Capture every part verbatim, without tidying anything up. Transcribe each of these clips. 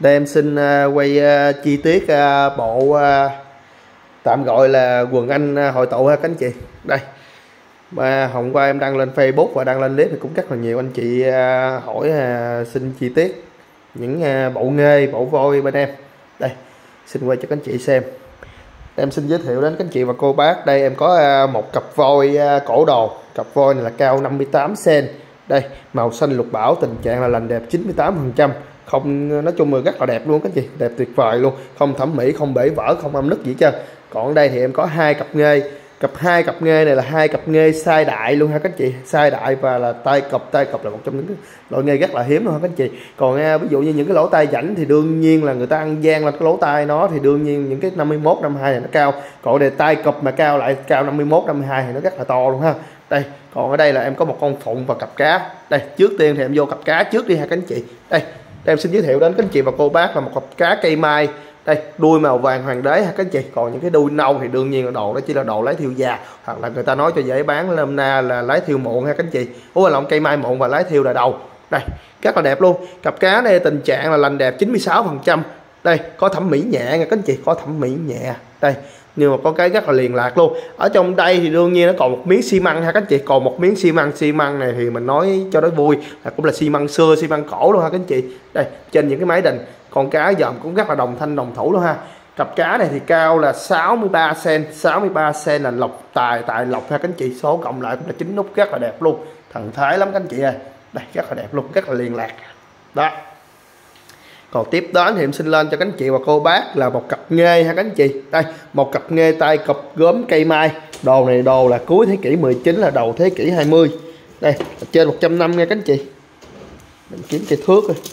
Đây em xin uh, quay uh, chi tiết uh, bộ uh, tạm gọi là quần anh uh, hội tụ ha các anh chị. Đây mà hôm qua em đăng lên Facebook và đăng lên clip thì cũng rất là nhiều anh chị uh, hỏi uh, xin chi tiết những uh, bộ nghê, bộ voi bên em. Đây xin quay cho các anh chị xem. Em xin giới thiệu đến các anh chị và cô bác. Đây em có uh, một cặp voi uh, cổ đồ. Cặp voi này là cao năm mươi tám xăng-ti-mét. Đây màu xanh lục bảo, tình trạng là lành đẹp chín mươi tám phần trăm. Không, nói chung là rất là đẹp luôn các chị, đẹp tuyệt vời luôn, không thẩm mỹ, không bể vỡ, không âm nứt gì chứ. Còn đây thì em có hai cặp nghê, cặp hai cặp nghê này là hai cặp nghê size đại luôn ha các chị, size đại và là tay cọp, tay cọp là một trong những loại nghê rất là hiếm luôn ha các chị. Còn à, ví dụ như những cái lỗ tai rảnh thì đương nhiên là người ta ăn gian lên cái lỗ tai nó thì đương nhiên những cái năm mươi mốt, năm mươi hai này nó cao. Còn để tay cọp mà cao lại cao năm mươi mốt, năm mươi hai thì nó rất là to luôn ha. Đây, còn ở đây là em có một con phụng và cặp cá. Đây, trước tiên thì em vô cặp cá trước đi ha các anh chị. Đây, đây em xin giới thiệu đến các anh chị và cô bác là một cặp cá cây mai. Đây, đuôi màu vàng hoàng đế ha các anh chị. Còn những cái đuôi nâu thì đương nhiên là đồ đó chỉ là đồ lái thiêu già, hoặc là người ta nói cho dễ bán lâm na là lái thiêu muộn ha các anh chị. Ủa là cây mai muộn và lái thiêu là đầu. Đây, rất là đẹp luôn. Cặp cá này tình trạng là lành đẹp chín mươi sáu phần trăm. Đây, có thẩm mỹ nhẹ nha các anh chị, có thẩm mỹ nhẹ. Đây, nhưng mà có cái rất là liền lạc luôn. Ở trong đây thì đương nhiên nó còn một miếng xi măng ha các anh chị, còn một miếng xi măng. Xi măng này thì mình nói cho nó vui là cũng là xi măng xưa, xi măng cổ luôn ha các anh chị. Đây, trên những cái máy đình, con cá dòm cũng rất là đồng thanh đồng thủ luôn ha. Cặp cá này thì cao là sáu mươi ba xăng-ti-mét, sáu mươi ba xăng-ti-mét là lọc tài tại lọc ha các anh chị, số cộng lại cũng là chín nút, rất là đẹp luôn, thần thái lắm các anh chị ơi. Đây, rất là đẹp luôn, rất là liền lạc đó. Còn tiếp đến thì em xin lên cho các anh chị và cô bác là một cặp nghê ha các anh chị. Đây, một cặp nghê tay cọp gốm cây mai. Đồ này đồ là cuối thế kỷ mười chín, là đầu thế kỷ hai mươi. Đây, trên một trăm năm nha các anh chị. Mình kiếm cây thước rồi.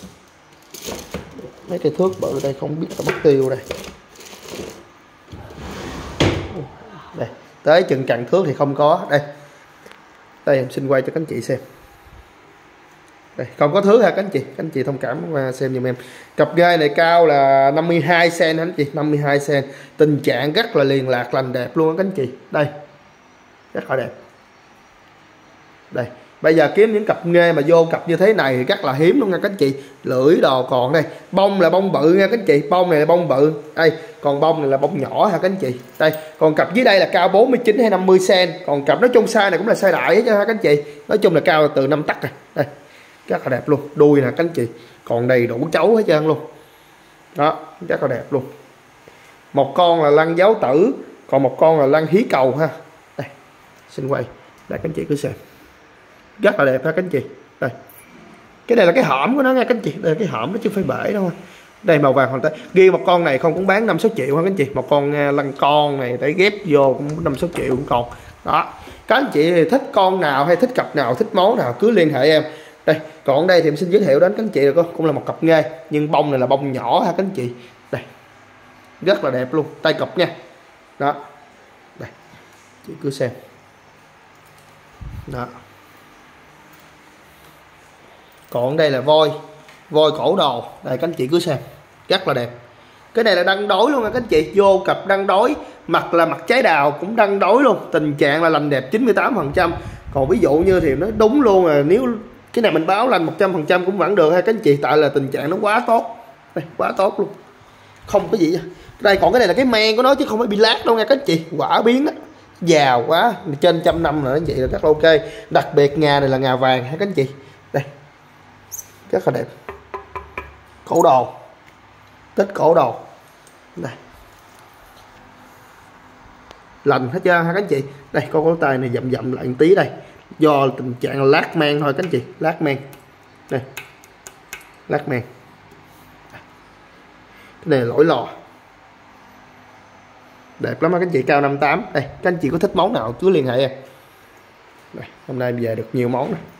Mấy cây thước bự đây không biết là mất tiêu đây. Đây, tới chừng cằn thước thì không có. Đây. Đây em xin quay cho các anh chị xem. Đây, không có thứ ha các anh chị, các anh chị thông cảm và xem giùm em. Cặp gai này cao là năm mươi hai xăng-ti-mét anh chị, năm mươi hai xăng-ti-mét, tình trạng rất là liền lạc, lành đẹp luôn các anh chị. Đây, rất là đẹp. Đây, bây giờ kiếm những cặp nghê mà vô cặp như thế này thì rất là hiếm luôn nha các anh chị. Lưỡi đồ còn đây, bông là bông bự nha các anh chị, bông này là bông bự. Đây, còn bông này là bông nhỏ ha các anh chị. Đây, còn cặp dưới đây là cao bốn mươi chín hay năm mươi xăng-ti-mét, còn cặp nói chung size này cũng là size đại hết ha các anh chị. Nói chung là cao từ năm tấc này. Đây, rất là đẹp luôn, đuôi nè các anh chị còn đầy đủ chấu hết trơn luôn đó, rất là đẹp luôn. Một con là lăng giáo tử, còn một con là lăng hí cầu ha. Đây xin quay để các anh chị cứ xem, rất là đẹp ha các anh chị. Đây, cái này là cái hõm của nó nha các anh chị, đây là cái hõm nó chứ không phải bể đâu. Đây màu vàng hoàn toàn ghi một con này không cũng bán năm sáu triệu ha các anh chị. Một con lăng con này để ghép vô cũng năm sáu triệu cũng còn đó. Các anh chị thích con nào hay thích cặp nào, thích món nào cứ liên hệ em. Đây, còn đây thì em xin giới thiệu đến các anh chị là cũng là một cặp nghê, nhưng bông này là bông nhỏ ha các anh chị. Đây, rất là đẹp luôn, tay cọp nha. Đó, đây, chị cứ xem. Đó. Còn đây là voi, voi cổ đồ. Đây các anh chị cứ xem, rất là đẹp. Cái này là đăng đối luôn nha các anh chị, vô cặp đăng đối, mặt là mặt trái đào cũng đăng đối luôn, tình trạng là lành đẹp chín mươi tám phần trăm. Còn ví dụ như thì nó đúng luôn là nếu cái này mình báo lành một trăm phần trăm cũng vẫn được ha các anh chị, tại là tình trạng nó quá tốt. Đây, quá tốt luôn, không có gì. Đây còn cái này là cái men của nó chứ không phải bị lát đâu nha các anh chị, quả biến đó, già quá, trên trăm năm rồi anh chị, là rất là ok. Đặc biệt ngà này là ngà vàng ha các anh chị. Đây, rất là đẹp, cổ đồ, tích cổ đồ. Đây, lành hết trơn ha các anh chị. Đây có cổ tay này dậm dậm lại một tí đây, do tình trạng là lát men thôi các anh chị, lát men. Đây, lát men. Cái này là lỗi lò, đẹp lắm các anh chị, cao năm mươi tám. Đây, các anh chị có thích món nào cứ liên hệ em. Đây, hôm nay về được nhiều món này.